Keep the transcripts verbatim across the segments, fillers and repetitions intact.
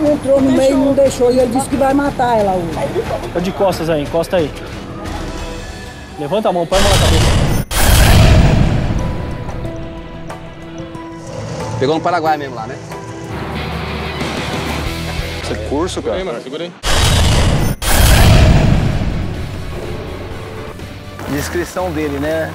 entrou no meio e não deixou. E ele disse que vai matar ela hoje. Tá de costas aí, encosta aí. Levanta a mão, põe a mão na cabeça. Pegou no Paraguai mesmo lá, né? Você é curso, cara? Segura aí, mano, segura aí. Descrição dele, né?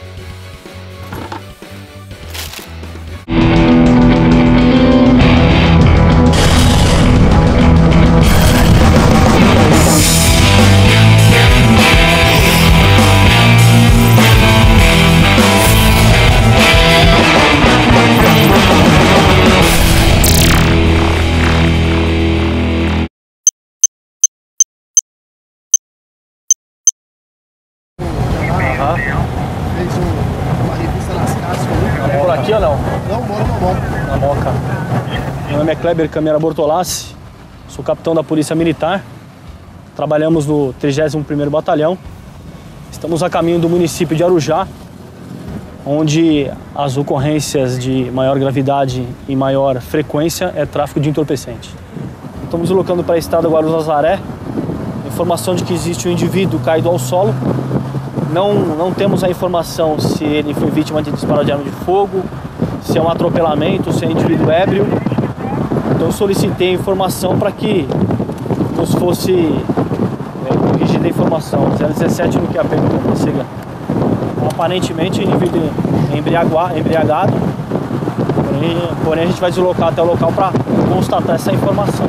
Fez uma revista nas casas. É por aqui ou não? Não, mora na Moca. Na Moca. Meu nome é Kleber Camera Bortolassi, sou capitão da Polícia Militar. Trabalhamos no trigésimo primeiro Batalhão. Estamos a caminho do município de Arujá, onde as ocorrências de maior gravidade e maior frequência é tráfico de entorpecente. Estamos deslocando para a estrada Guarulhos-Nazaré. Informação de que existe um indivíduo caído ao solo. Não, não temos a informação se ele foi vítima de disparo de arma de fogo, se é um atropelamento, se é indivíduo ébrio. Então solicitei informação para que nos fosse é, corrigida a informação. zero dezessete no que aperta para siga. Aparentemente o indivíduo é embriagado, embriagado porém, porém a gente vai deslocar até o local para constatar essa informação.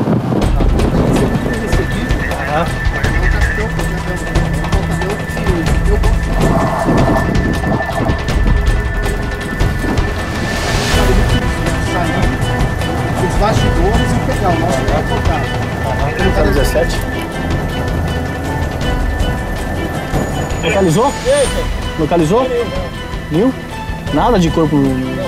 Ah. Os bastidores e pegar o nosso vai zero dezessete. Localizou? Localizou? Viu? Nada de corpo.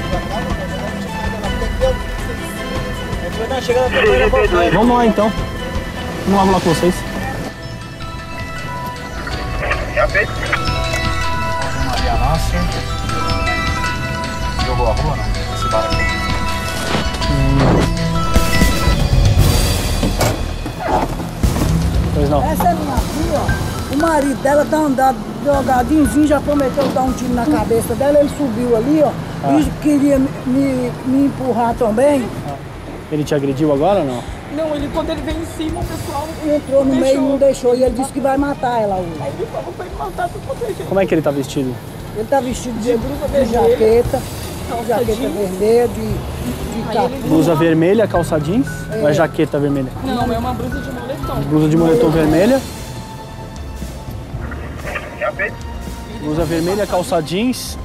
Vamos lá então. Vamos lá, vamos lá com vocês. Maria Nossa. Jogou a rua, não? Esse bar aqui. Pois não. Essa é minha filha, ó. O marido dela tá andando drogadinho, já prometeu dar um tiro na cabeça dela, ele subiu ali, ó. Ah. E queria me, me empurrar também. Ele te agrediu agora ou não? Não, ele, quando ele veio em cima, o pessoal Entrou no meio e não deixou. E ele disse que vai matar ela hoje. Aí ele falou pra ele matar pra proteger. Como é que ele tá vestido? Ele tá vestido de, De blusa de vermelha, jaqueta, calça jaqueta jeans. vermelha, de, de Aí capuz. ele- Blusa vermelha, calça jeans É. ou é jaqueta vermelha? Não, é uma blusa de moletom. Blusa de moletom vermelha. Blusa vermelha, calça jeans.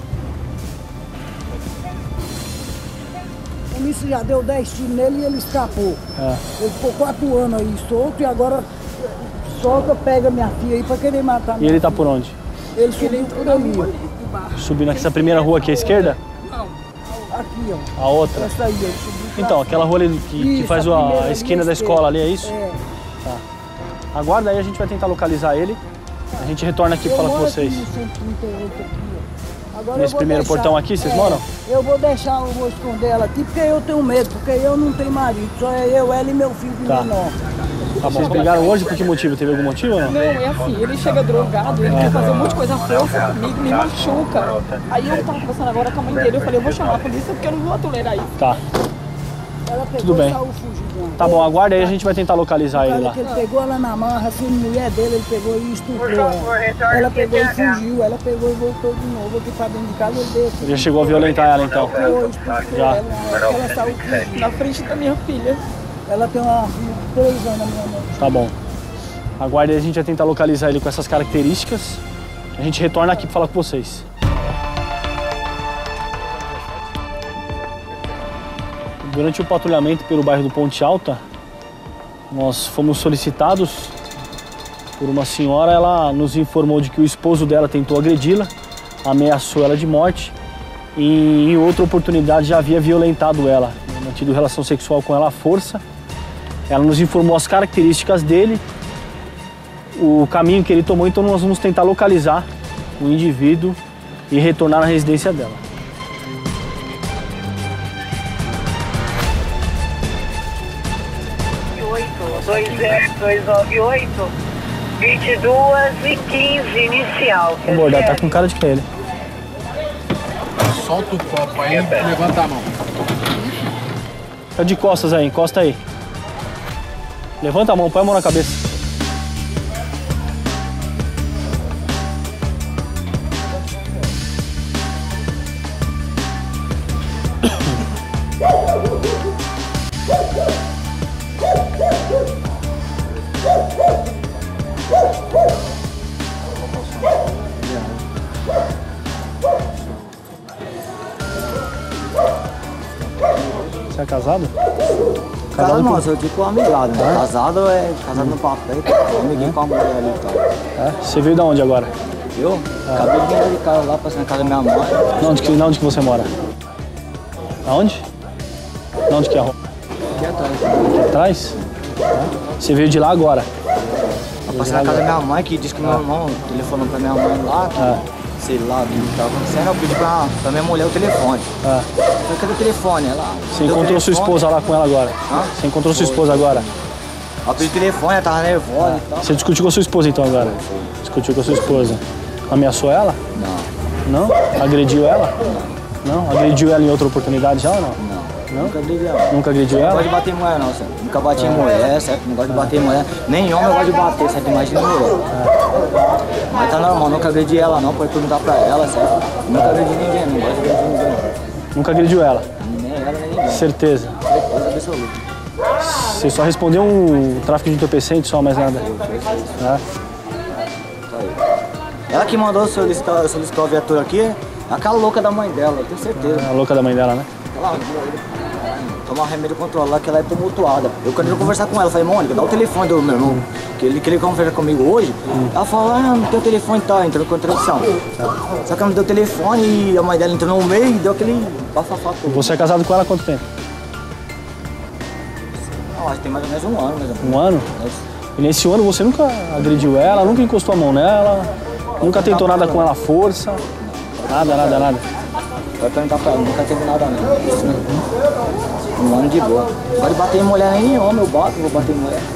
A polícia já deu dez tiros nele e ele escapou. É. Ele ficou quatro anos aí solto e agora solta, pega minha filha aí pra querer matar E minha ele tá filha. por onde? Ele subiu por ali, ó. Subindo nessa primeira rua aqui à esquerda? Aqui, ó. A outra? Essa aí, ele subiu pra Então, aquela rua ali que, que Isso, faz a a, primeira a ali esquina à da esquerda. escola ali, é isso? É. Aguarda aí, a gente vai tentar localizar ele. A gente retorna aqui Eu pra falar com moro vocês. aqui no centro trinta e oito aqui, ó. Agora Nesse eu vou primeiro deixar- portão aqui, vocês é, moram? Eu vou deixar, eu vou esconder ela aqui porque eu tenho medo, porque eu não tenho marido, só é eu, ela e meu filho Tá. menor. Tá bom. Vocês pegaram hoje por que motivo? Teve algum motivo ou não? Não, é assim, ele chega drogado, ele quer fazer um monte de coisa força comigo, me machuca. Aí eu tava conversando agora com a mãe dele, eu falei, eu vou chamar a polícia porque eu não vou tolerar isso. Tá. Ela pegou Tudo bem. e saiu fugindo. Tá bom, aguarda aí, a gente vai tentar localizar ele Olha lá. que ele pegou ela na marra, assim, mulher dele, ele pegou e estuprou ela. Ela pegou e fugiu, ela pegou e voltou de novo aqui pra dentro de casa, ele deu Ele já chegou a violentar ela então. estuprou, estuprou Já. ela, ela saiu fugindo. Na frente da minha filha. Ela tem uma filha de três anos, a minha mãe. Tá bom. Aguarde aí, a gente vai tentar localizar ele com essas características. A gente retorna aqui pra falar com vocês. Durante o patrulhamento pelo bairro do Ponte Alta, nós fomos solicitados por uma senhora. Ela nos informou de que o esposo dela tentou agredi-la, ameaçou ela de morte e em outra oportunidade já havia violentado ela, mantido relação sexual com ela à força. Ela nos informou as características dele, o caminho que ele tomou, então nós vamos tentar localizar o indivíduo e retornar na residência dela. dois zero dois nove oito, vinte e duas e quinze inicial. O bordado tá com cara de que é ele. Solta o copo aí, levanta a mão. Tá de costas aí, encosta aí. Levanta a mão, põe a mão na cabeça. Você é casado? Casado não, sou tipo amigado, né? É? Casado é casado no papel, amiguinho é? Com a mulher ali e tal. É? Você veio de onde agora? Eu? É. Acabei de vir de casa lá, passando na casa da minha mãe. Onde que, onde que você mora? Aonde? Onde que é a rua? Aqui atrás. Aqui atrás? É. Você veio de lá agora? Eu passei na casa da minha mãe, que disse que meu irmão telefonou pra minha mãe lá, que, é. sei lá o que estava acontecendo, eu pedi pra, pra minha mulher o telefone. É. Eu falei, cadê o telefone? Ela, você encontrou telefone? Sua esposa lá com ela agora? Hã? Você encontrou Foi. Sua esposa agora? Eu pedi o telefone, ela tava nervosa é. e tal. Você discutiu com a sua esposa então agora? Foi. Discutiu com a sua esposa. Ameaçou ela? Não. Não? Agrediu ela? Não. Não? Agrediu ela em outra oportunidade já ou não? Não. Não? Nunca agrediu ela. Nunca agrediu ela? Não gosto de bater em mulher não, certo? Nunca bati em mulher, certo? Não gosto de bater em mulher. Nem homem eu gosto de bater, certo? Imagina mulher. É. Mas tá normal, nunca agredi ela não, pode perguntar pra ela, certo? Nunca agredi ninguém, não gosto de agredir ninguém. Nunca agrediu ela? Nem ela, nem ninguém. Certeza? Certeza absoluta. Você só respondeu um tráfico de entorpecente, só mais nada? É. Ela que mandou solicitar, solicitar a viatura aqui, é aquela louca da mãe dela, eu tenho certeza. É a louca da mãe dela, né? Ela tomar remédio controlado, que ela é tumultuada. Eu quero conversar com ela, eu falei, Mônica, dá o telefone do meu irmão, que ele queria conversar comigo hoje. Hum. Ela falou, ah, não tem o telefone e tal, entrou em contradição. Só que ela me deu o telefone e a mãe dela entrou no meio e deu aquele bafafá todo. Você é casado com ela há quanto tempo? Não, acho que tem mais ou menos um ano. Mais ou menos. Um ano? E nesse ano você nunca agrediu ela, nunca encostou a mão nela, nunca tentou nada com ela à força? Nada, nada, nada. Vai perguntar pra ela, nunca teve nada não. Um ano de boa. Pode bater em mulher nem em homem, eu bato, vou bater em mulher.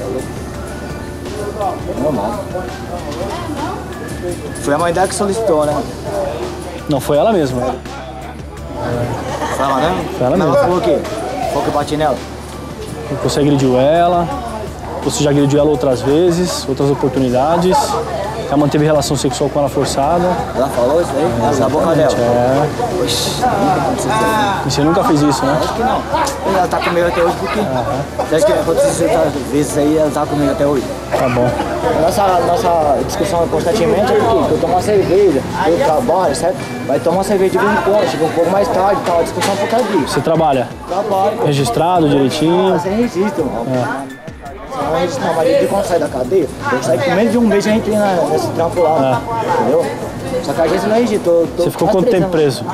Normal. Foi a mãe dela que solicitou, né? Não, foi ela mesma. Foi ela mesmo? Foi ela mesmo. Ela falou o quê? Falou que eu bati nela? Você agrediu ela, você já agrediu ela outras vezes, outras oportunidades. Já manteve relação sexual com ela forçada. Ela falou isso aí? É, ela boca dela? É. Oxi, e você nunca fez isso, né? Acho que não. Ela tá comigo até hoje porque... Uhum. Você acha que aconteceu outras vezes aí, ela tá comigo até hoje? Tá bom. Nossa, nossa discussão constantemente é porque eu tomo uma cerveja, eu trabalho, certo? Vai tomar uma cerveja de vez em quando, chega um pouco mais tarde e tal, a discussão por causa disso. Você trabalha? Trabalho. Registrado direitinho? Você registra, mano. É. Não registra, não, mas ele quando sai da cadeia, eu saí com menos de um mês e já entrei na, nesse trampo lá, é. Entendeu? Só que a gente não registra. Você ficou quanto tempo preso?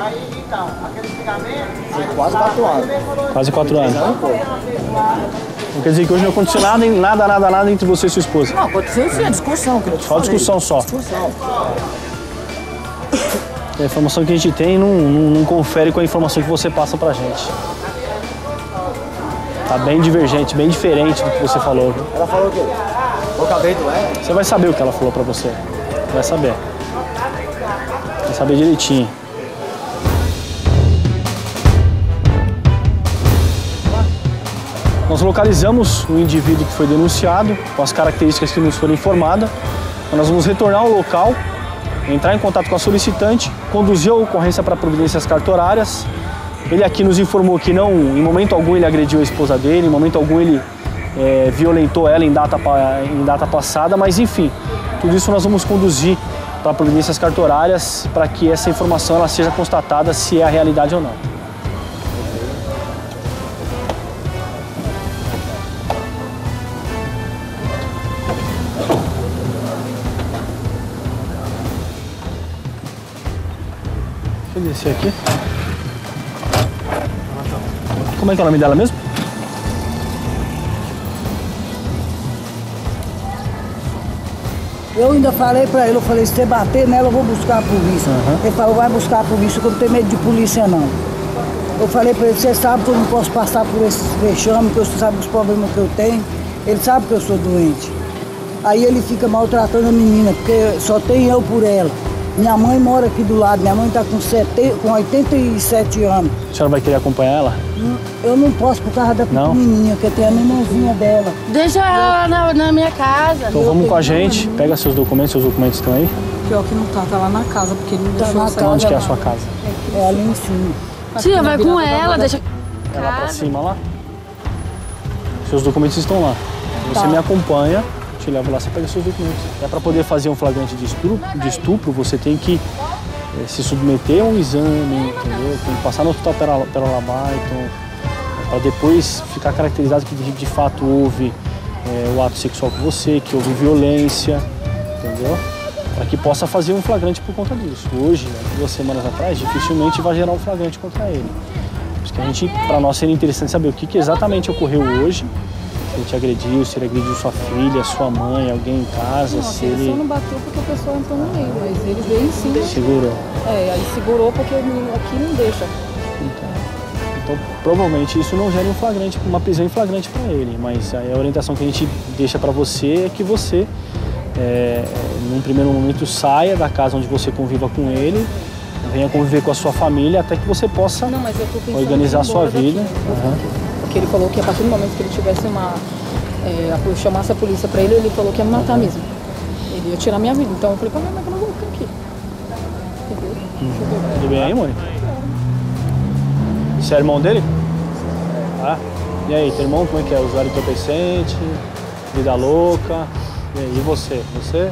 Quase quatro anos. Quase quatro anos. Não quer dizer que hoje não aconteceu nada, nada, nada, nada entre você e sua esposa? Não, aconteceu sim, a discussão. Que eu te só falei. discussão só? Discussão. A informação que a gente tem não, não, não confere com a informação que você passa pra gente. Tá bem divergente, bem diferente do que você falou. Viu? Ela falou o quê? O cabelo é? Você vai saber o que ela falou pra você. Vai saber. Vai saber direitinho. Nós localizamos o indivíduo que foi denunciado, com as características que nos foram informadas. Nós vamos retornar ao local, entrar em contato com a solicitante, conduzir a ocorrência para providências cartorárias. Ele aqui nos informou que não, em momento algum ele agrediu a esposa dele, em momento algum ele é, violentou ela em data, em data passada, mas enfim, tudo isso nós vamos conduzir para providências cartorárias para que essa informação ela seja constatada se é a realidade ou não. Deixa eu descer aqui. Como é que é o nome dela mesmo? Eu ainda falei pra ele, eu falei, se você bater nela, eu vou buscar a polícia. Uhum. Ele falou, vai buscar a polícia, que eu não tenho medo de polícia não. Eu falei pra ele, você sabe que eu não posso passar por esses vexames, que você sabe os problemas que eu tenho. Ele sabe que eu sou doente. Aí ele fica maltratando a menina, porque só tem eu por ela. Minha mãe mora aqui do lado, minha mãe está com, com oitenta e sete anos. A senhora vai querer acompanhar ela? Eu não posso por causa da pequenininha, que tem a nenenzinha dela. Deixa ela na, na minha casa. Então vamos com a gente, pega seus documentos, seus documentos estão aí? Pior que não tá, tá lá na casa, porque ele não Tá deixou na eu sair. casa. Onde que é a sua casa? É ali em cima. Tia, vai com ela, deixa... É lá pra cima, lá? Seus documentos estão lá. Você Tá. me acompanha, te levo lá, você pega seus documentos. É para poder fazer um flagrante de estupro, de estupro você tem que é, se submeter a um exame, entendeu? Tem que passar no hospital Perolabaiton, para depois ficar caracterizado que de, de fato houve é, o ato sexual com você, que houve violência, entendeu? Para que possa fazer um flagrante por conta disso. Hoje, duas semanas atrás, dificilmente vai gerar um flagrante contra ele. Por isso que a gente, para nós seria interessante saber o que, que exatamente ocorreu hoje. Se ele te agrediu, se ele agrediu sua filha, sua mãe, alguém em casa, Não, se ele ele... só não bateu porque a pessoa entrou no meio, mas ele veio em cima. Segurou. É, aí segurou porque o menino aqui não deixa. Então, então, provavelmente isso não gera um flagrante, uma prisão em flagrante para ele, mas a orientação que a gente deixa para você é que você, é, num primeiro momento, saia da casa onde você conviva com ele, venha conviver com a sua família até que você possa Não, mas eu tô pensando organizar a em ir sua embora vida. daqui. Uhum. Porque ele falou que a partir do momento que ele tivesse uma... É, a- chamasse a polícia pra ele, ele falou que ia me matar mesmo. Ele ia tirar minha vida. Então eu falei, como é que eu não vou ficar aqui? Entendeu? Tudo bem aí, Mônica? Você é irmão dele? Ah, e aí, teu irmão como é que é? Usuário entorpecente, vida louca. E aí, e você? Você?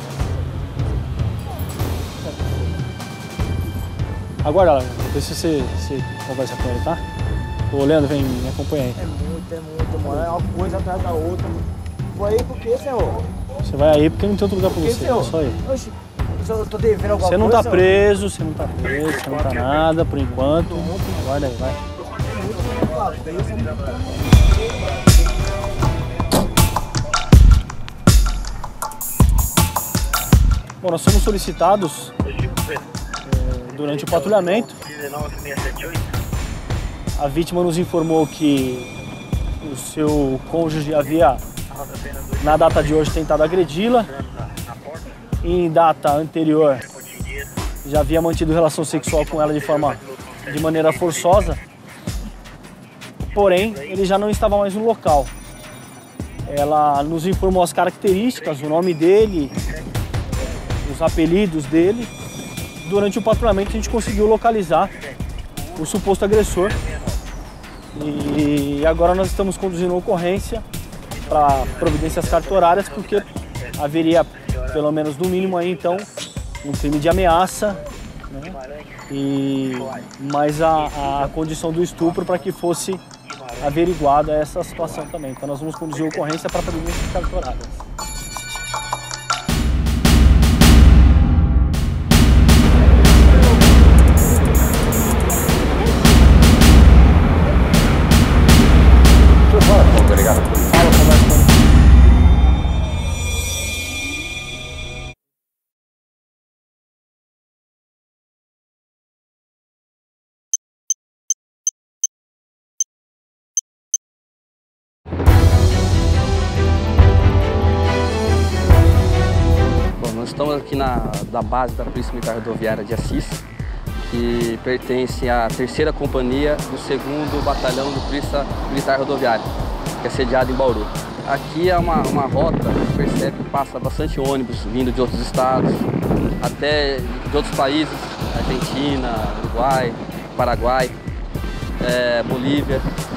Agora, depois você, você conversa com ele, tá? Ô, Leandro, vem, me acompanha aí. É muito, é muito, mano. É uma coisa atrás da outra. Foi aí por quê, senhor? Você vai aí porque não tem outro lugar pra Por que, você, é senhor? só aí. Oxi, eu tô devendo alguma Você não coisa, tá preso, você não tá preso, você não tá nada por enquanto. Guarda aí, vai. Bom, nós somos solicitados é, durante o patrulhamento. A vítima nos informou que o seu cônjuge havia, na data de hoje, tentado agredi-la. Em data anterior, já havia mantido relação sexual com ela de forma, de maneira forçosa. Porém, ele já não estava mais no local. Ela nos informou as características, o nome dele, os apelidos dele. Durante o patrulhamento a gente conseguiu localizar o suposto agressor. E agora nós estamos conduzindo a ocorrência para providências cartorárias, porque haveria, pelo menos no mínimo aí então, um crime de ameaça, né? E mais a, a condição do estupro para que fosse averiguada essa situação também. Então nós vamos conduzir a ocorrência para providências cartorárias. Nós estamos aqui na da base da Polícia Militar Rodoviária de Assis, que pertence à terceira companhia do segundo Batalhão de Polícia Militar Rodoviária, que é sediado em Bauru. Aqui é uma, uma rota, você percebe que passa bastante ônibus vindo de outros estados, até de outros países, Argentina, Uruguai, Paraguai, é, Bolívia.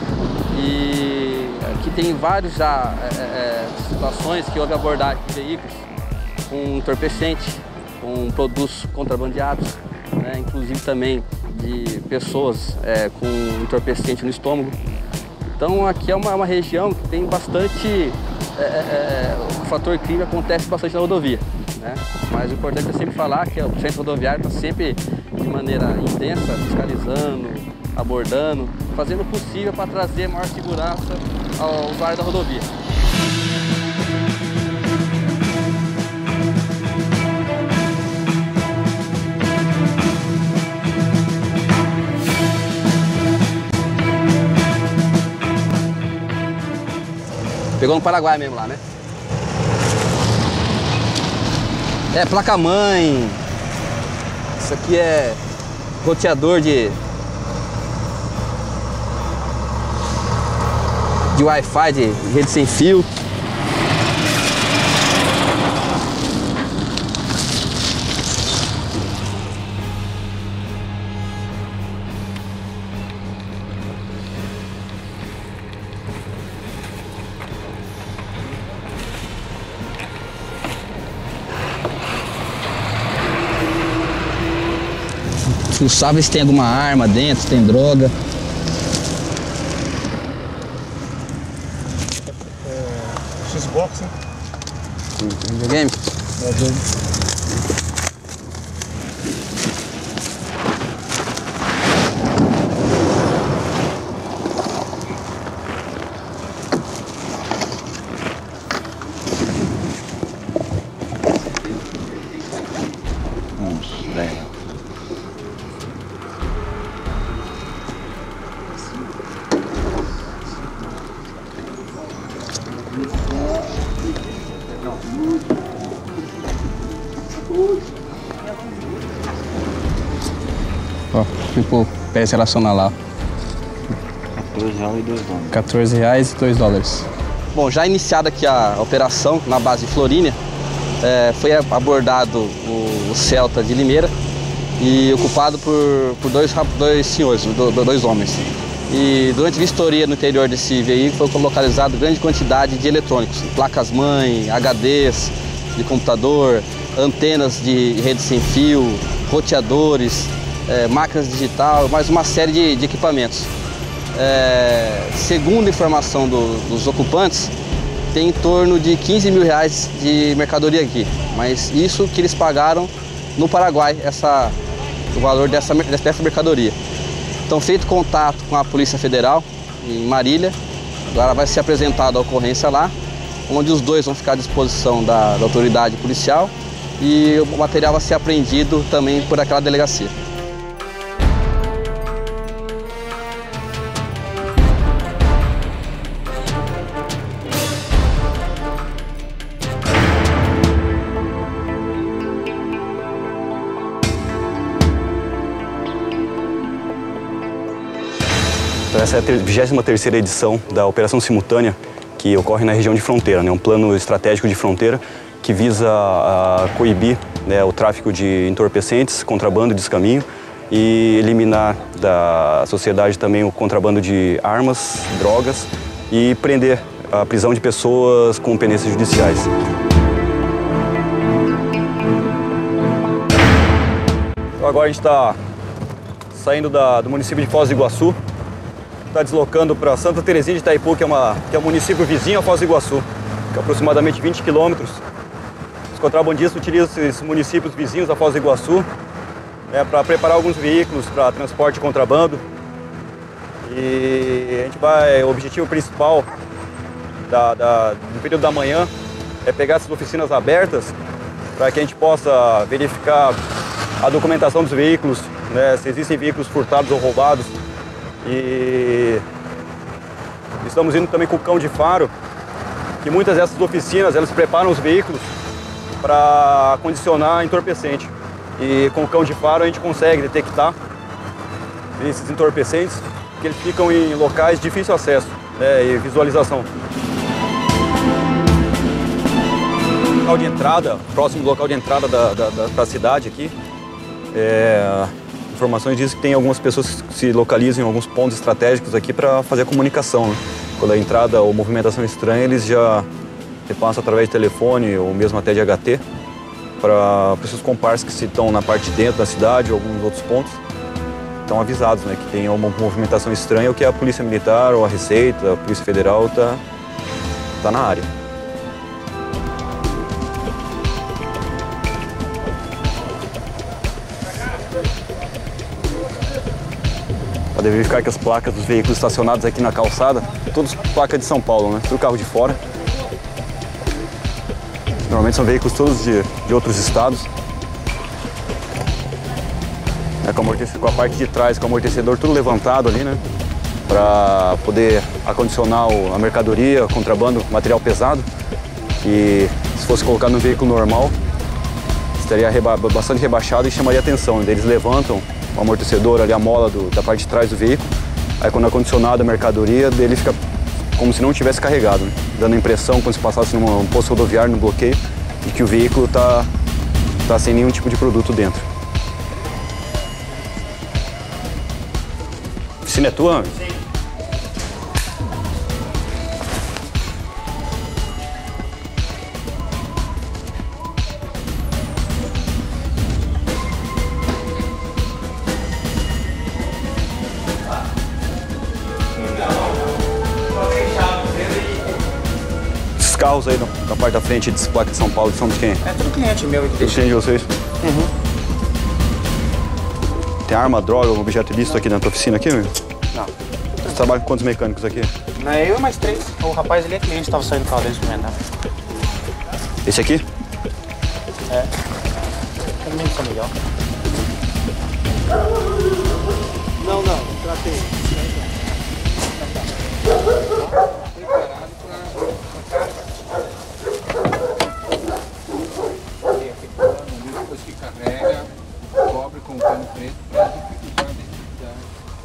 E aqui tem várias já é, é, situações que houve abordagem de veículos com entorpecente, com produtos contrabandeados, né, inclusive também de pessoas é, com entorpecente no estômago. Então aqui é uma, uma região que tem bastante, é, é, o fator crime acontece bastante na rodovia, né? Mas o importante é sempre falar que o centro rodoviário está sempre de maneira intensa, fiscalizando, abordando, fazendo o possível para trazer maior segurança ao usuário da rodovia. Pegou no Paraguai mesmo lá, né? É, placa-mãe. Isso aqui é roteador de... de Wi-Fi, de rede sem fio. Fuçar, ver se tem alguma arma dentro, se tem droga. É, Xbox, hein? Videogame? É doido. Ó, tipo, peça relacional lá. quatorze reais e dois dólares. Bom, já iniciada aqui a operação na base de Florínia, é, foi abordado o, o Celta de Limeira e ocupado por, por dois, dois senhores, do, dois homens. E durante a vistoria no interior desse veículo foi localizado grande quantidade de eletrônicos, placas-mãe, H Ds de computador, antenas de rede sem fio, roteadores, é, máquinas digital, mais uma série de, de equipamentos. É, segundo a informação do, dos ocupantes, tem em torno de quinze mil reais de mercadoria aqui, mas isso que eles pagaram no Paraguai, essa, o valor dessa, dessa mercadoria. Então, feito contato com a Polícia Federal em Marília, agora vai ser apresentada a ocorrência lá, onde os dois vão ficar à disposição da, da autoridade policial e o material vai ser apreendido também por aquela delegacia. Essa é a vigésima terceira edição da Operação Simultânea, que ocorre na região de fronteira, né? Um plano estratégico de fronteira que visa a coibir, né, o tráfico de entorpecentes, contrabando e descaminho e eliminar da sociedade também o contrabando de armas, drogas e prender a prisão de pessoas com pendências judiciais. Então agora a gente está saindo da, do município de Foz do Iguaçu, está deslocando para Santa Terezinha de Itaipu, que é, uma, que é um município vizinho a Foz do Iguaçu, que é aproximadamente vinte quilômetros. Os contrabandistas utilizam esses municípios vizinhos a Foz do Iguaçu, né, para preparar alguns veículos para transporte de contrabando. E a gente vai, o objetivo principal da, da, do período da manhã é pegar essas oficinas abertas para que a gente possa verificar a documentação dos veículos, né, se existem veículos furtados ou roubados. E estamos indo também com o cão de faro, que muitas dessas oficinas elas preparam os veículos para condicionar entorpecente. E com o cão de faro a gente consegue detectar esses entorpecentes, que eles ficam em locais de difícil acesso, né, e visualização. O local de entrada, próximo do local de entrada da, da, da, da cidade aqui, é... informações dizem que tem algumas pessoas que se localizam em alguns pontos estratégicos aqui para fazer a comunicação, né? Quando a entrada ou movimentação estranha, eles já repassam através de telefone ou mesmo até de H T para pessoas comparsas que se estão na parte de dentro da cidade ou alguns outros pontos. Estão avisados, né, que tem uma movimentação estranha, ou que a Polícia Militar ou a Receita, a Polícia Federal está tá na área. Pode verificar que as placas dos veículos estacionados aqui na calçada, todas placas de São Paulo, né? Tudo carro de fora. Normalmente são veículos todos de, de outros estados. É, com, com a parte de trás, com o amortecedor tudo levantado ali, né? para poder acondicionar a mercadoria, contrabando, material pesado, que se fosse colocado no veículo normal, estaria reba bastante rebaixado e chamaria atenção. Eles levantam o amortecedor ali, a mola do, da parte de trás do veículo, aí quando é acondicionado a mercadoria, dele fica como se não tivesse carregado, né? Dando a impressão, como se passasse num posto rodoviário, no bloqueio, de que o veículo está tá sem nenhum tipo de produto dentro. A oficina é tua? Sim. Esses carros aí na parte da frente, de placa de São Paulo, são de quem? É tudo cliente meu. Tudo cliente de vocês? Uhum. Tem arma, droga, um objeto ilícito aqui na tua oficina aqui, meu? Não. Você trabalha com quantos mecânicos aqui? Não é eu, mais três. O rapaz ele é cliente, tava saindo do carro dele experimentar. Esse aqui? É. Também de São Miguel. Não, não, tratei. Depois que carrega, cobre com o pano preto para dificultar a identidade.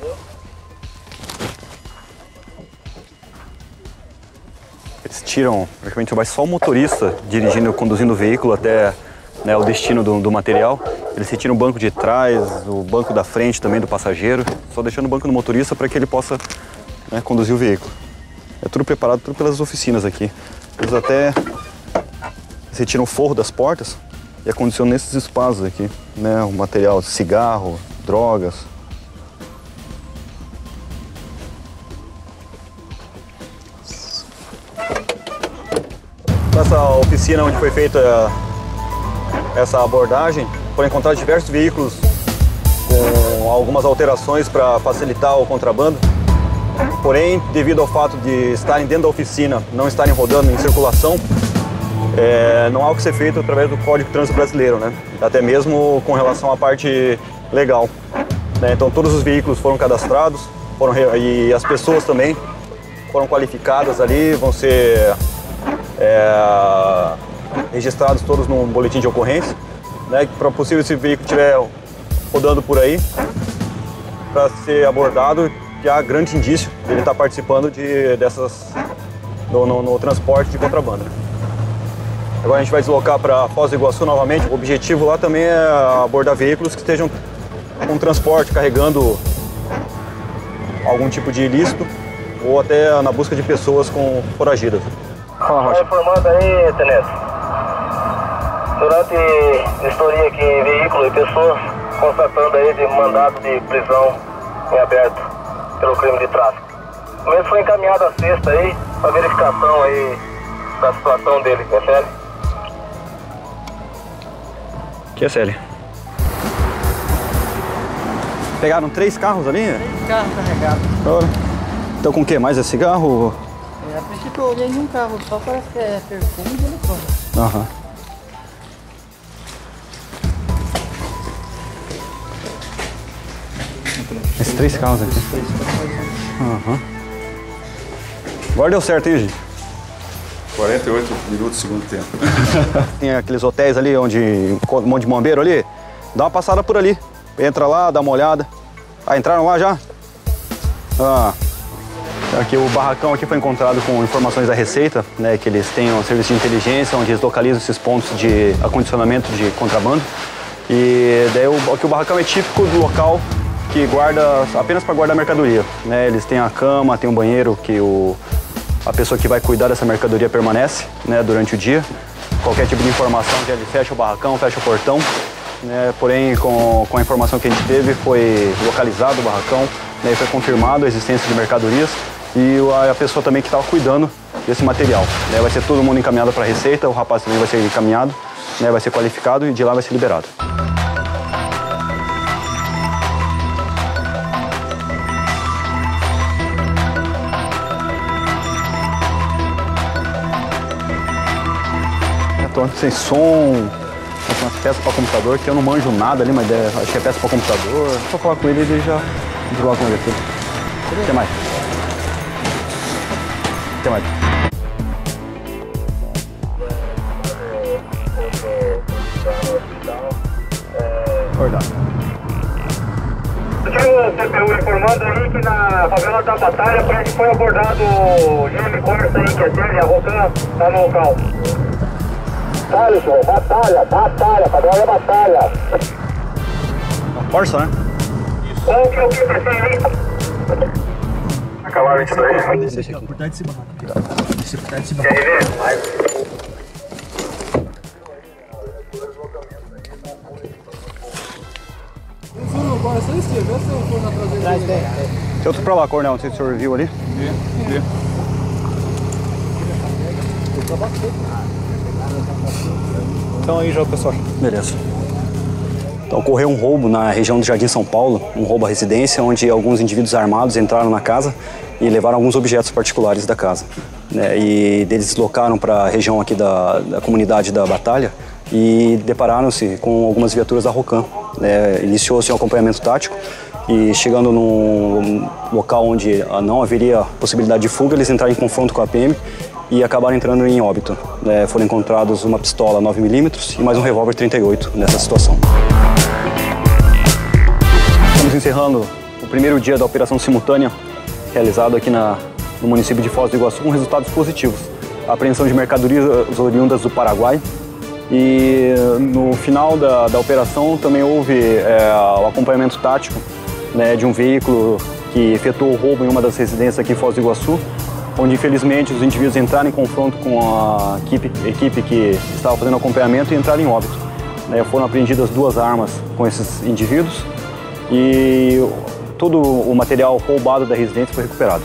Eles tiram, praticamente vai só o motorista dirigindo, conduzindo o veículo até, né, o destino do, do material. Eles retiram o banco de trás, o banco da frente também do passageiro, só deixando o banco do motorista para que ele possa, né, conduzir o veículo. É tudo preparado, tudo pelas oficinas aqui. Eles até eles retiram o forro das portas e acondicionam nesses espaços aqui, né, o material, cigarro, drogas. Nessa oficina onde foi feita essa abordagem, foram encontrados diversos veículos com algumas alterações para facilitar o contrabando. Porém, devido ao fato de estarem dentro da oficina, não estarem rodando em circulação, é, não há o que ser feito através do Código de Trânsito Brasileiro, né? Até mesmo com relação à parte legal. Né? Então, todos os veículos foram cadastrados foram, e as pessoas também foram qualificadas ali, vão ser é, registrados todos num boletim de ocorrência, né? Para possível esse veículo estiver rodando por aí, para ser abordado, que há grande indício de ele estar participando de, dessas, no, no, no transporte de contrabando. Agora a gente vai deslocar para Foz do Iguaçu novamente. O objetivo lá também é abordar veículos que estejam com transporte, carregando algum tipo de ilícito ou até na busca de pessoas com foragidas. Fala, Rocha. Informando aí, tenente. Durante vistoria aqui em veículo e pessoas, constatando aí de mandado de prisão em aberto pelo crime de tráfico. O mesmo foi encaminhado à sexta aí, para verificação aí da situação dele, é sério? Que é sério? Pegaram três carros ali? Três carros carregados. Ora. Então com o que? Mais é cigarro? É, a princípio eu olhei num carro só, parece que é perfume e eletrônico. Aham. Esses três carros aqui. Aham. Agora deu certo aí, gente. quarenta e oito minutos, segundo tempo. Tem aqueles hotéis ali onde um monte de bombeiro ali. Dá uma passada por ali. Entra lá, dá uma olhada. Ah, entraram lá já? Ah. Aqui o barracão aqui foi encontrado com informações da Receita, né, que eles têm um serviço de inteligência onde eles localizam esses pontos de acondicionamento de contrabando. E daí o, aqui o barracão é típico do local que guarda apenas para guardar mercadoria, né? Eles têm a cama, tem um banheiro que o, a pessoa que vai cuidar dessa mercadoria permanece, né, durante o dia. Qualquer tipo de informação, que ele fecha o barracão, fecha o portão, né? Porém, com, com a informação que a gente teve, foi localizado o barracão, né, foi confirmado a existência de mercadorias e a pessoa também que estava cuidando desse material, né? Vai ser todo mundo encaminhado para a Receita, o rapaz também vai ser encaminhado, né, vai ser qualificado e de lá vai ser liberado. Sem som, tem umas peças para computador, que eu não manjo nada ali, mas é, acho que é peça para computador. Só falar com ele e ele já desloca com ele aqui. O que mais? Até mais. Acordar. Eu tinha o C P U informando aí que na favela da Batalha parece que foi abordado o G M Corsa aí, que é dele, a Rocan, tá no local. Batalha, senhor, batalha, batalha, favela da Batalha. Corsa, né? Qual que é o que você tem aí? Acabaram isso aí. Deixa aqui, por trás desse barraco. Deixa por trás desse barraco. Quer ver? Vai. Agora só esquerda, vê se eu for na traseira. Traz dele. Tem outro pra lá, Coronel, não sei se o senhor viu ali. Vê, vê. Então aí já, pessoal. Beleza. Então, ocorreu um roubo na região do Jardim São Paulo, um roubo à residência, onde alguns indivíduos armados entraram na casa e levaram alguns objetos particulares da casa. Né? E eles deslocaram para a região aqui da, da comunidade da Batalha e depararam-se com algumas viaturas da Rocan. Né? Iniciou-se um acompanhamento tático e, chegando num local onde não haveria possibilidade de fuga, eles entraram em confronto com a P M e acabaram entrando em óbito. Né? Foram encontrados uma pistola nove milímetros e mais um revólver trinta e oito nessa situação. Estamos encerrando o primeiro dia da operação simultânea realizada aqui na, no município de Foz do Iguaçu com resultados positivos. A apreensão de mercadorias oriundas do Paraguai e no final da, da operação também houve é, o acompanhamento tático, né, de um veículo que efetuou o roubo em uma das residências aqui em Foz do Iguaçu, onde infelizmente os indivíduos entraram em confronto com a equipe, equipe que estava fazendo acompanhamento e entraram em óbito. Né, foram apreendidas duas armas com esses indivíduos e todo o material roubado da residência foi recuperado.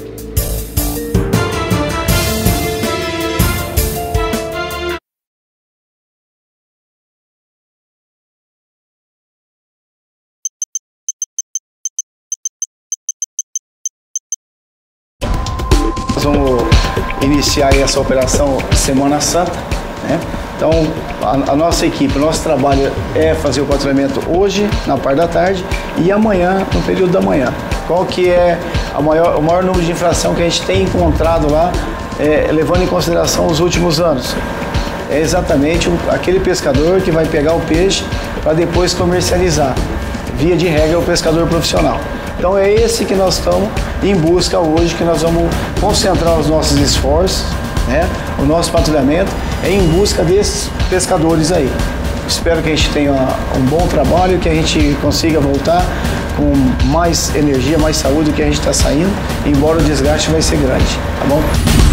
Nós vamos iniciar essa operação Semana Santa, né? Então, a, a nossa equipe, o nosso trabalho é fazer o patrulhamento hoje, na parte da tarde, e amanhã, no período da manhã. Qual que é a maior, o maior número de infração que a gente tem encontrado lá, é, levando em consideração os últimos anos? É exatamente o, aquele pescador que vai pegar o peixe para depois comercializar. Via de regra, é o pescador profissional. Então é esse que nós estamos em busca hoje, que nós vamos concentrar os nossos esforços, né? O nosso patrulhamento é em busca desses pescadores aí. Espero que a gente tenha um bom trabalho, que a gente consiga voltar com mais energia, mais saúde do que a gente está saindo, embora o desgaste vai ser grande, tá bom?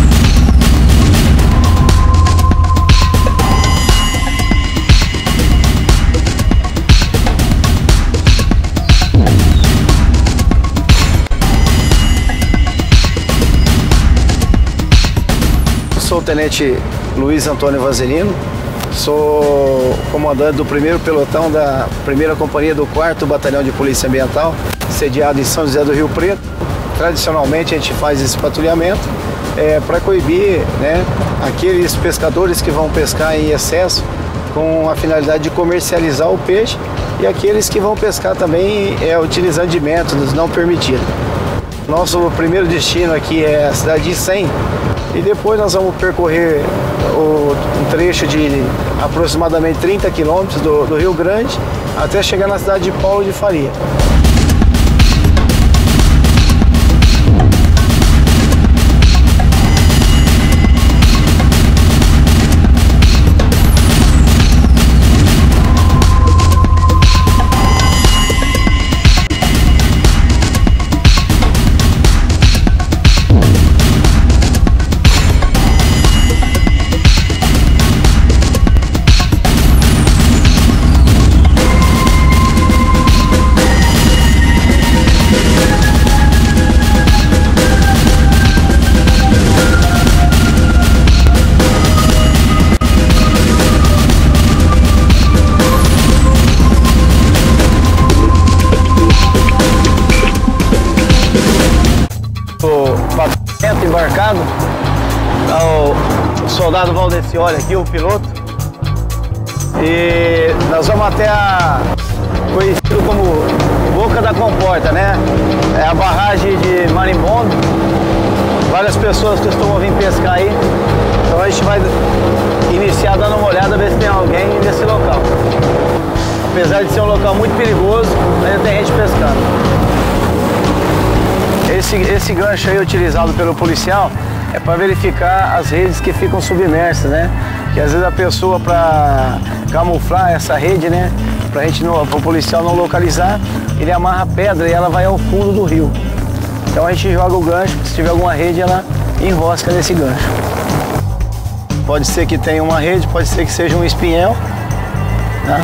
Sou o tenente Luiz Antônio Vazelino, sou comandante do primeiro pelotão da primeira companhia do quarto Batalhão de Polícia Ambiental, sediado em São José do Rio Preto. Tradicionalmente a gente faz esse patrulhamento é, para coibir, né, aqueles pescadores que vão pescar em excesso com a finalidade de comercializar o peixe e aqueles que vão pescar também é, utilizando de métodos não permitidos. Nosso primeiro destino aqui é a cidade de Icém, e depois nós vamos percorrer o, um trecho de aproximadamente trinta quilômetros do, do Rio Grande até chegar na cidade de Paulo de Faria. Embarcado, o soldado Valdecioli aqui, o piloto, e nós vamos até a conhecido como Boca da Comporta, né? É a barragem de Marimbondo, várias pessoas costumam vir pescar aí. Então a gente vai iniciar dando uma olhada, ver se tem alguém nesse local. Apesar de ser um local muito perigoso, ainda tem gente pescando. Esse, esse gancho aí utilizado pelo policial é para verificar as redes que ficam submersas, né? Que às vezes a pessoa, para camuflar essa rede, né? Para gente não, para o policial não localizar, ele amarra a pedra e ela vai ao fundo do rio. Então a gente joga o gancho, se tiver alguma rede, ela enrosca nesse gancho. Pode ser que tenha uma rede, pode ser que seja um espinhel, tá?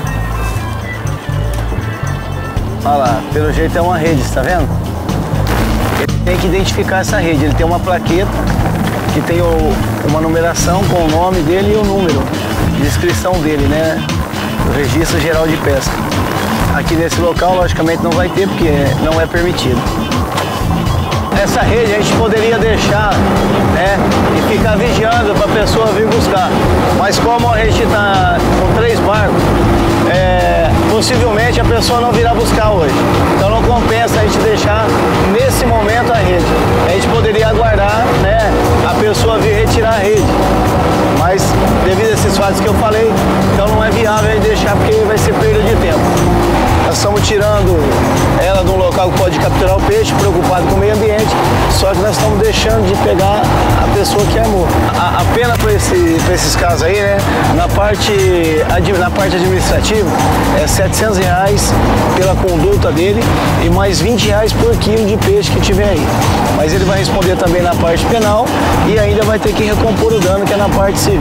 Olha lá, pelo jeito é uma rede, está vendo? Ele tem que identificar essa rede, ele tem uma plaqueta que tem o, uma numeração com o nome dele e o número de inscrição dele, né? O Registro Geral de Pesca. Aqui nesse local, logicamente, não vai ter, porque não é permitido. Essa rede a gente poderia deixar, né, e ficar vigiando para a pessoa vir buscar. Mas como a gente está com três barcos, é, possivelmente a pessoa não virá buscar hoje. Então não compensa a gente deixar nesse momento a rede. A gente poderia aguardar, né, a pessoa vir retirar a rede. Mas devido a esses fatos que eu falei, então não é viável a gente deixar, porque vai ser perda de tempo. Nós estamos tirando ela de um local que pode capturar o peixe, preocupado com o meio ambiente, só que nós estamos deixando de pegar a pessoa que armou. A, a pena para esse, esses casos aí, né, na parte, na parte administrativa, é setecentos reais pela conduta dele e mais vinte reais por quilo de peixe que tiver aí. Mas ele vai responder também na parte penal e ainda vai ter que recompor o dano, que é na parte civil.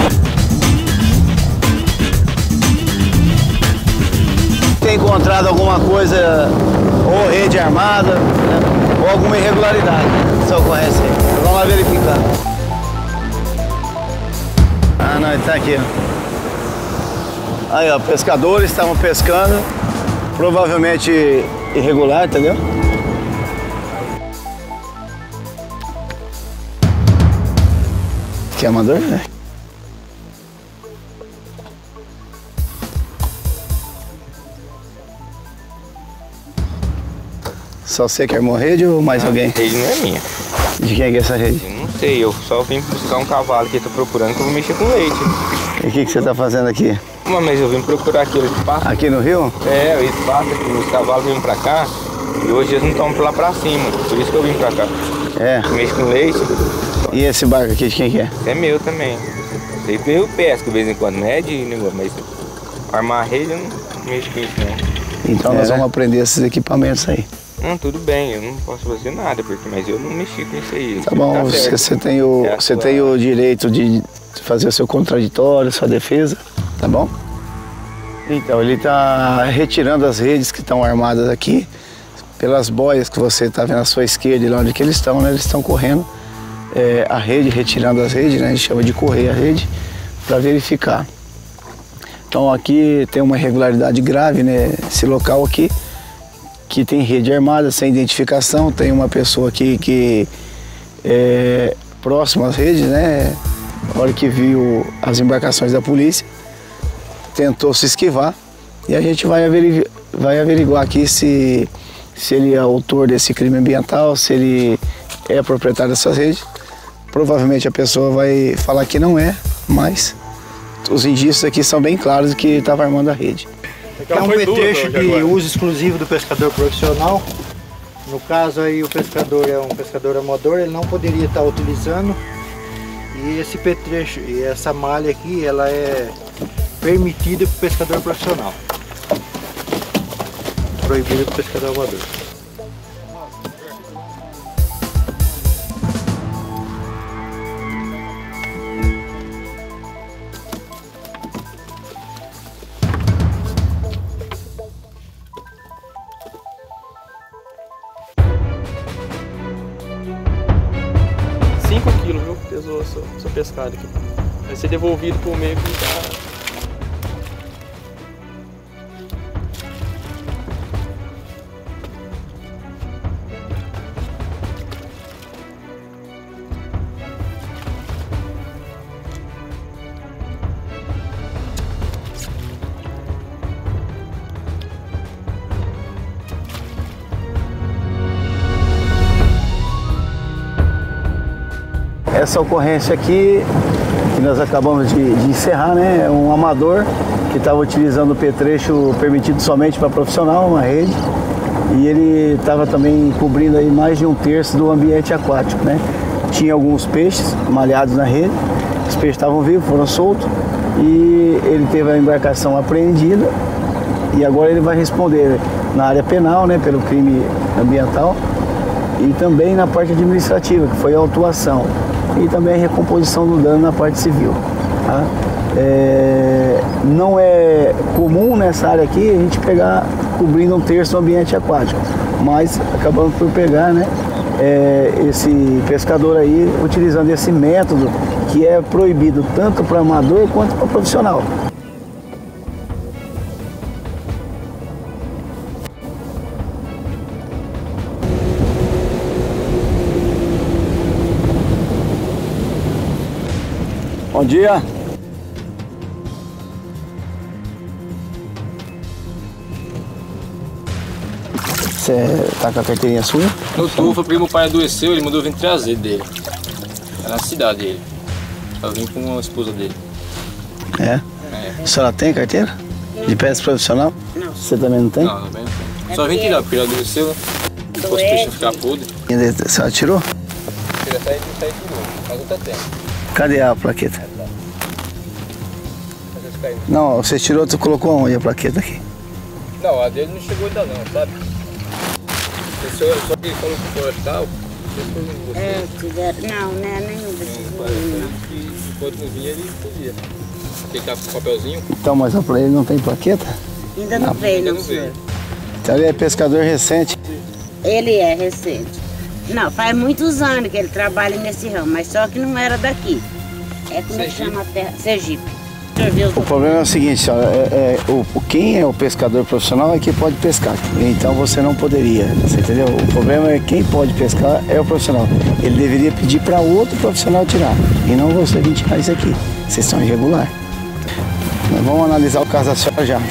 Tem encontrado alguma coisa, ou rede armada, né, ou alguma irregularidade, se ocorresse aí. Vamos lá verificar. Ah, não, ele tá aqui, ó. Aí, ó, pescadores estavam pescando, provavelmente irregular, entendeu? Que é amador, né? Só você quer armou rede ou mais ah, alguém? A rede não é minha. De quem é que é essa rede? Eu não sei, eu só vim buscar um cavalo que eu tô procurando, que eu vou mexer com leite. E o que, que você tá fazendo aqui? Uma vez eu vim procurar aquele espaço. Aqui no rio? É, o espaço aqui, os cavalos vêm pra cá e hoje eles não estão lá pra cima, por isso que eu vim pra cá. É? Eu mexo com leite. E esse barco aqui de quem que é? É meu também. Eu pesco de vez em quando, não é de negócio, mas armar a rede eu não mexo com isso não. Então é. Nós vamos aprender esses equipamentos aí. Não, tudo bem, eu não posso fazer nada, porque, mas eu não mexi com isso aí. Tá bom, tá você, você, tem o, é você tem o direito de fazer o seu contraditório, sua defesa, tá bom? Então, ele está retirando as redes que estão armadas aqui, pelas boias que você está vendo à sua esquerda e lá onde que eles estão, né? Eles estão correndo é, a rede, retirando as redes, né? A gente chama de correr a rede, para verificar. Então aqui tem uma irregularidade grave, né? Esse local aqui, que tem rede armada, sem identificação, tem uma pessoa aqui que é próxima às redes, né? Na hora que viu as embarcações da polícia, tentou se esquivar e a gente vai averiguar, vai averiguar aqui se, se ele é autor desse crime ambiental, se ele é proprietário dessas redes. Provavelmente a pessoa vai falar que não é, mas os indícios aqui são bem claros de que estava armando a rede. É um petrecho de uso exclusivo do pescador profissional. No caso aí o pescador é um pescador amador, ele não poderia estar utilizando. E esse petrecho e essa malha aqui, ela é permitida para o pescador profissional. Proibida para o pescador amador. cinco quilos, viu? Pesou essa, essa pescada aqui. Vai ser devolvido por meio que tá. essa ocorrência aqui, que nós acabamos de, de encerrar, né? É um amador que estava utilizando o petrecho permitido somente para profissional, uma rede, e ele estava também cobrindo aí mais de um terço do ambiente aquático, né? Tinha alguns peixes malhados na rede, os peixes estavam vivos, foram soltos, e ele teve a embarcação apreendida, e agora ele vai responder na área penal, né, pelo crime ambiental, e também na parte administrativa, que foi a autuação, e também a recomposição do dano na parte civil. Tá? É, não é comum nessa área aqui a gente pegar cobrindo um terço do ambiente aquático, mas acabamos por pegar, né, é, esse pescador aí utilizando esse método que é proibido tanto para amador quanto para profissional. Bom dia. Você tá com a carteirinha sua? Eu tô, foi porque meu pai adoeceu, ele mandou vir trazer dele. É na cidade dele. Eu vim com a esposa dele. É? É. A senhora tem carteira? De pesca profissional? Não. Você também não tem? Não, também não tem. Só vim tirar, porque ele adoeceu, né? Depois o peixe ficar podre. A senhora tirou? Ele sai e tirou, mas não tá tempo. Cadê a plaqueta? Não, você tirou, você colocou onde a plaqueta aqui? Não, a dele não chegou ainda não, sabe? Só que ele falou que o florestal, é, tiveram, não, né, nenhum desses meninos. Enquanto não vinha, ele podia. Porque ele tá com papelzinho. Então, mas ele não tem plaqueta? Ainda não, não veio, não, senhor. Então ele é pescador recente? Ele é recente. Não, faz muitos anos que ele trabalha nesse ramo, mas só que não era daqui. É como é que chama a terra? Sergipe. O problema é o seguinte, senhora, é, é, o, quem é o pescador profissional é quem pode pescar. Então você não poderia, você entendeu? O problema é quem pode pescar é o profissional. Ele deveria pedir para outro profissional tirar, e não você vir tirar isso aqui. Vocês são irregulares. Nós vamos analisar o caso da senhora já.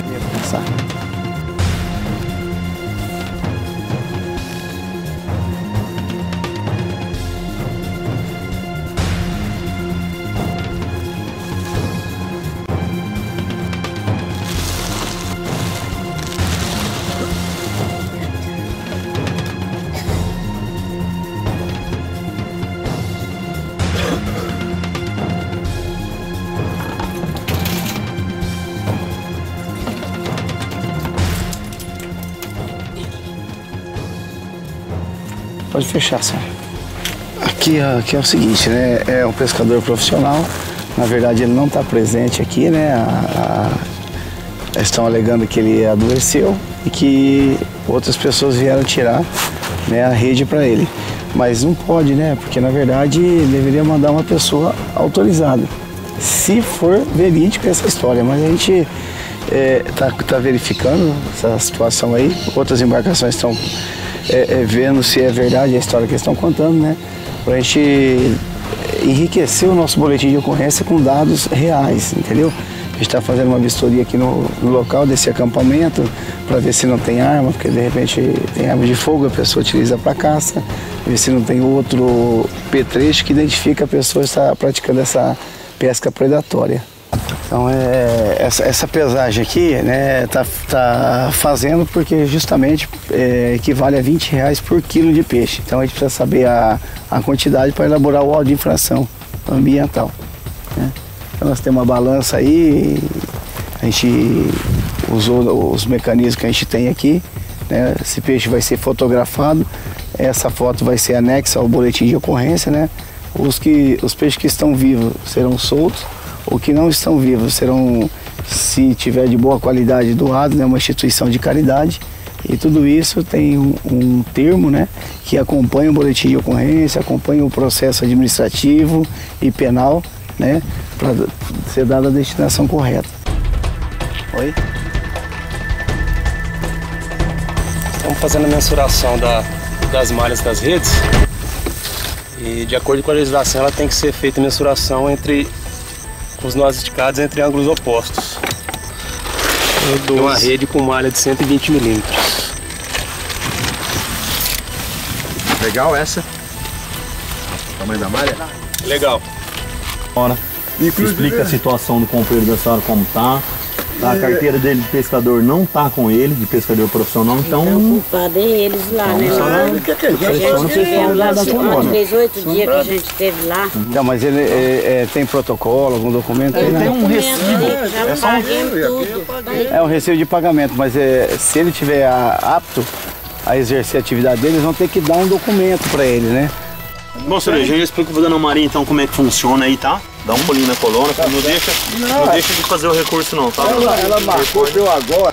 Pode fechar, senhor. Aqui, aqui é o seguinte, né? É um pescador profissional. Na verdade, ele não está presente aqui, né? A, a, estão alegando que ele adoeceu e que outras pessoas vieram tirar, né, a rede para ele. Mas não pode, né? Porque, na verdade, deveria mandar uma pessoa autorizada. Se for verídica essa história. Mas a gente está é, tá verificando essa situação aí. Outras embarcações estão... É, é, vendo se é verdade a história que eles estão contando, né? Pra gente enriquecer o nosso boletim de ocorrência com dados reais, entendeu? A gente está fazendo uma vistoria aqui no, no local desse acampamento para ver se não tem arma, porque de repente tem arma de fogo, a pessoa utiliza para caça, ver se não tem outro petrecho que identifica a pessoa que está praticando essa pesca predatória. Então é, essa, essa pesagem aqui, né, tá, tá fazendo porque justamente é, equivale a vinte reais por quilo de peixe. Então a gente precisa saber a, a quantidade para elaborar o auto de infração ambiental, né? Então nós temos uma balança aí, a gente usou os mecanismos que a gente tem aqui, né? Esse peixe vai ser fotografado, essa foto vai ser anexa ao boletim de ocorrência, né? Os, que, os peixes que estão vivos serão soltos, ou que não estão vivos serão, se tiver de boa qualidade, doados, né, uma instituição de caridade. E tudo isso tem um, um termo, né, que acompanha o boletim de ocorrência, acompanha o processo administrativo e penal, né, para ser dada a destinação correta. Oi? Estamos fazendo a mensuração da, das malhas das redes e, de acordo com a legislação, ela tem que ser feita a mensuração entre os nós esticados entre ângulos opostos. Eu dou uma rede com malha de cento e vinte milímetros. Legal essa? O tamanho da malha? Legal. Bora. Explica a situação do companheiro da senhora como tá. A carteira dele de pescador não tá com ele, de pescador profissional, então... Então, o culpado é eles lá, né? O que é que a gente... A gente tivemos lá, ontem fez oito dias que a gente esteve lá. Não, mas ele é, é, tem protocolo, algum documento? Ele tem um recibo. É só um... É um recibo de pagamento, mas é, se ele tiver apto a exercer a atividade dele, eles vão ter que dar um documento para ele, né? Bom, senhor, eu explico para dona Maria então como é que funciona aí, tá? Dá um pulinho na coluna, não deixa, não deixa de fazer o recurso não, tá? Ela, ela marcou eu agora.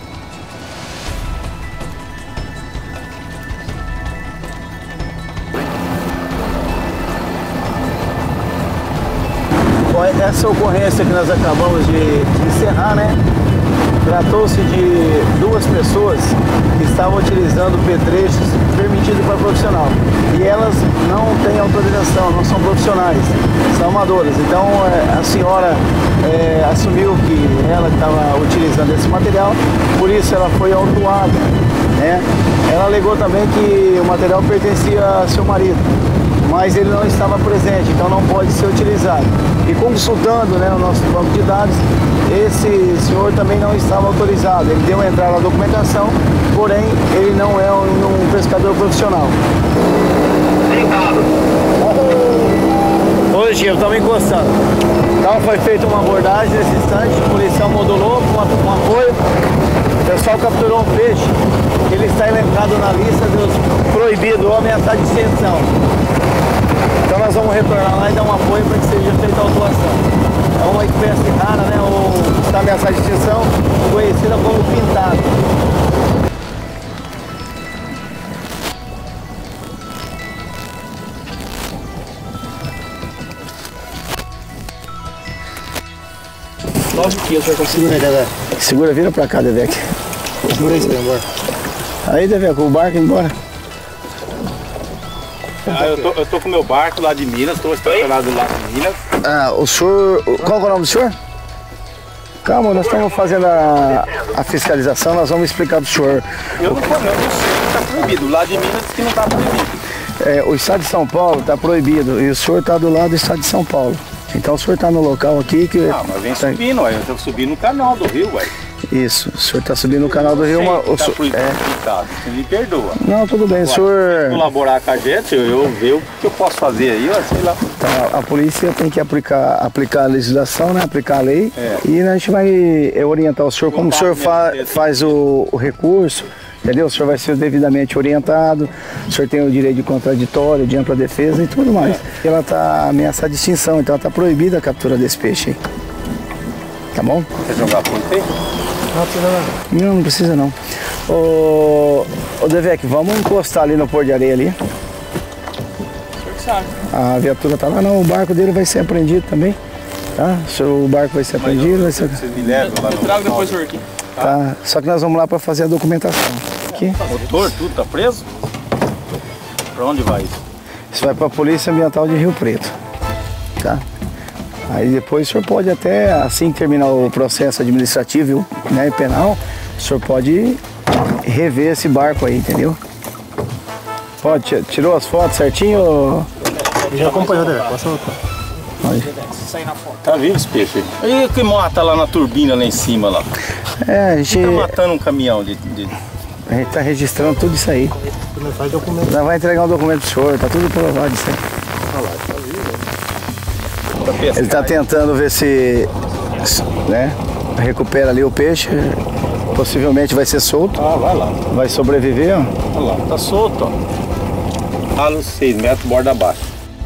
Bom, essa ocorrência que nós acabamos de, de encerrar, né? Tratou-se de duas pessoas que estavam utilizando petrechos permitidos para profissional. E elas não têm autorização, não são profissionais, são amadoras. Então a senhora é, assumiu que ela estava utilizando esse material, por isso ela foi autuada, né? Ela alegou também que o material pertencia a seu marido, mas ele não estava presente, então não pode ser utilizado. E consultando, né, o nosso banco de dados, esse senhor também não estava autorizado. Ele deu entrada na documentação, porém ele não é um, um pescador profissional. Hoje eu estava encostando. Então foi feita uma abordagem nesse instante, o policial modulou com um apoio. O pessoal capturou um peixe, ele está elencado na lista dos proibidos ou ameaçado de extinção. Então nós vamos retornar lá e dar um apoio para que seja feita a autuação. É uma espécie rara, né? Ou está ameaçada de extinção, conhecida como pintado. Lógico que eu já consigo. Segura, vira pra cá, Devec. Segura aí, você vai embora. Aí, Devec, o barco embora. Ah, eu, tô, eu tô com meu barco lá de Minas, estou estacionado lá em Minas. Ah, o senhor... Qual é o nome do senhor? Calma, nós estamos fazendo a, a fiscalização, nós vamos explicar para o senhor. Eu não, não, não sei, está proibido. Lá de Minas diz que não está proibido. É, o estado de São Paulo está proibido e o senhor está do lado do estado de São Paulo. Então o senhor está no local aqui que... Não, mas vem tá... subindo, ué. Eu estou subindo no canal do rio, ué. Isso, o senhor está subindo no canal do rio. Sei, uma, o tá senhor, proibido, é... você me perdoa. Não, tudo bem, o senhor... Se colaborar com a gente, eu, eu ver o que eu posso fazer aí, ó, sei lá. Tá, a polícia tem que aplicar, aplicar a legislação, né? Aplicar a lei. É. E a gente vai orientar o senhor como o senhor fa faz o, o recurso. Entendeu? O senhor vai ser devidamente orientado, o senhor tem o direito de contraditório, de ampla defesa e tudo mais. É. Ela está ameaçada de extinção, então está proibida a captura desse peixe aí. Tá bom? Quer jogar ponto aí? Não precisa não. Não, não precisa não. Ô, ô Devec, vamos encostar ali no pôr de areia ali. O senhor que sabe. A viatura tá lá, não, o barco dele vai ser apreendido também. Tá? O barco vai ser apreendido, vai ser... Você me leva lá no... Eu trago depois o senhor aqui. Tá, só que nós vamos lá para fazer a documentação. Aqui. O motor, tudo tá preso? Para onde vai isso? Isso vai para a Polícia Ambiental de Rio Preto. Tá? Aí depois o senhor pode até, assim que terminar o processo administrativo, né, e penal, o senhor pode rever esse barco aí, entendeu? Pode, tirou as fotos certinho? Já acompanhou, né? Posso voltar. Tá vivo esse peixe? E que mata lá na turbina lá em cima lá? É, a gente... tá matando um caminhão de, de... A gente tá registrando tudo isso aí. Nós vai entregar um documento pro senhor, tá tudo provado isso aí. Olha lá, tá vivo. Ele tá tentando ver se, né, recupera ali o peixe. Possivelmente vai ser solto. Ah, vai lá. Vai sobreviver, ó. Olha lá, tá solto, ó. Lá nos seis metros, borda abaixo.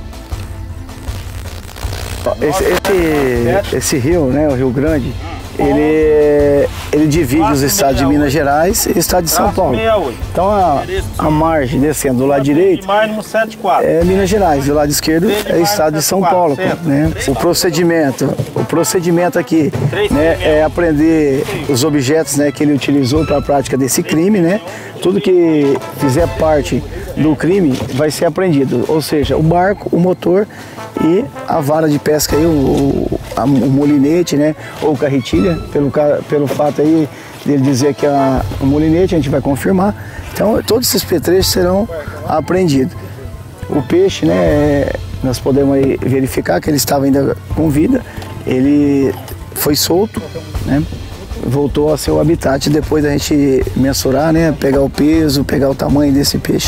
Esse, esse, esse rio, né, o Rio Grande, ele, ele divide os estados de Minas Gerais e o estado de São Paulo. Então a, a margem descendo do lado direito é Minas Gerais, do lado esquerdo é o estado de São Paulo, né? O procedimento, o procedimento aqui, né, é apreender os objetos, né, que ele utilizou para a prática desse crime, né? Tudo que fizer parte do crime vai ser apreendido, ou seja, o barco, o motor e a vara de pesca aí, o, o, a, o molinete, né, ou carretilha, pelo, pelo fato aí dele dizer que é o molinete, a gente vai confirmar. Então todos esses petrechos serão apreendidos. O peixe, né, nós podemos aí verificar que ele estava ainda com vida. Ele foi solto, né? Voltou ao seu habitat depois da gente mensurar, né? Pegar o peso, pegar o tamanho desse peixe.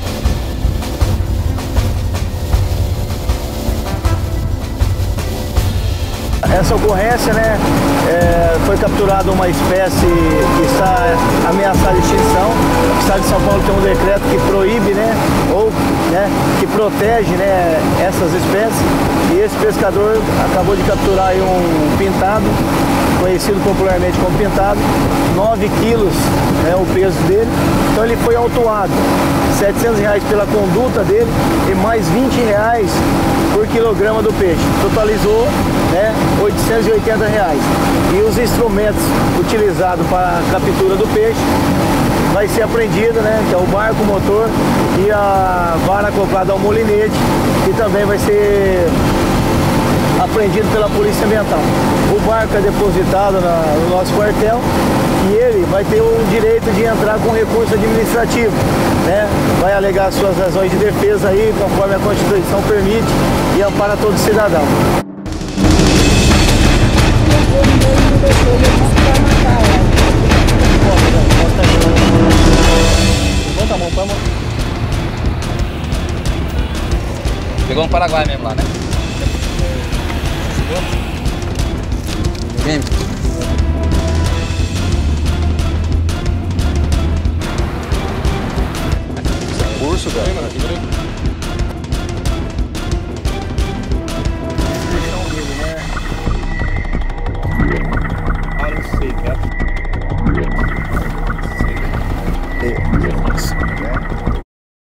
Essa ocorrência, né, é, foi capturada uma espécie que está ameaçada de extinção. O Estado de São Paulo tem um decreto que proíbe, né, ou né, que protege, né, essas espécies. E esse pescador acabou de capturar aí um pintado, conhecido popularmente como pintado, nove quilos é o peso dele. Então ele foi autuado, setecentos reais pela conduta dele e mais vinte reais por quilograma do peixe. Totalizou, né, oitocentos e oitenta reais. E os instrumentos utilizados para a captura do peixe vai ser apreendido, né, que é o barco, o motor e a vara acoplada ao molinete, que também vai ser apreendido pela Polícia Ambiental. O barco é depositado na, no nosso quartel e ele vai ter o direito de entrar com recurso administrativo, né? Vai alegar suas razões de defesa aí, conforme a Constituição permite, e ampara todo cidadão. Levanta a mão, põe a mão. Pegou no Paraguai mesmo lá, né? Vem. Curso, cara. Ah, não sei, cara. É, né?